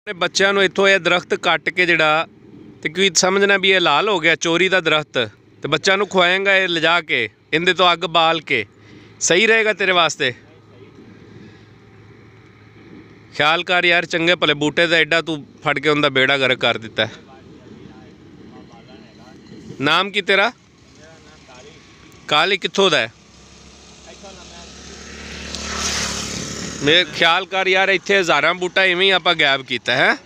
बच्चों ਨੂੰ ਇੱਥੋਂ ਇਹ ਦਰਖਤ ਕੱਟ ਕੇ ਜਿਹੜਾ ਤੇ ਕੋਈ ਸਮਝਣਾ ਵੀ ਇਹ ਲਾਲ ਹੋ ਗਿਆ ਚੋਰੀ ਦਾ ਦਰਖਤ ਤੇ ਬੱਚਿਆਂ ਨੂੰ ਖਵਾਏਗਾ ਇਹ ਲਿਜਾ ਕੇ ਇਹਦੇ ਤੋਂ ਅੱਗ ਬਾਲ ਕੇ ਸਹੀ ਰਹੇਗਾ ਤੇਰੇ ਵਾਸਤੇ। ख्याल कर यार चंगे भले बूटे का एडा तू फड़ के उनका बेड़ा गर्क कर दिता है। नाम की तेरा? काली कित्थों दा है? मेरे ख्याल कर यार इत्थे हज़ारां बूटा इवें ही आपां गैब कीता है।